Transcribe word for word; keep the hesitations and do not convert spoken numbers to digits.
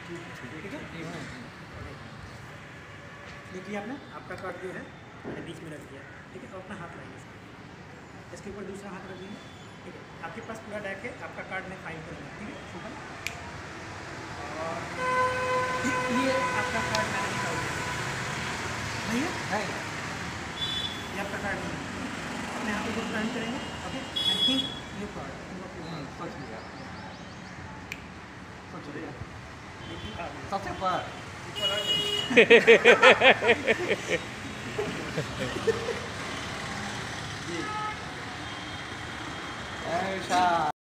ठीक है। देखिए आपने आपका कार्ड जो है मैंने बीच में रख दिया, ठीक है। तो अपना हाथ लाइए इसके ऊपर, दूसरा हाथ रख दीजिए, ठीक है। आपके पास पूरा डेक है, आपका कार्ड मैं फाइल करूँगा, ठीक है। सुपर। और ये आपका कार्ड मैंने निकाल दिया भैया, है ये आपका कार्ड नहीं है। अपने यहाँ पे जो टर्न करेंगे, ओके। आई थिंक ये कार्ड सोच लिया सोच लिया सबसे ऊपर ऐसा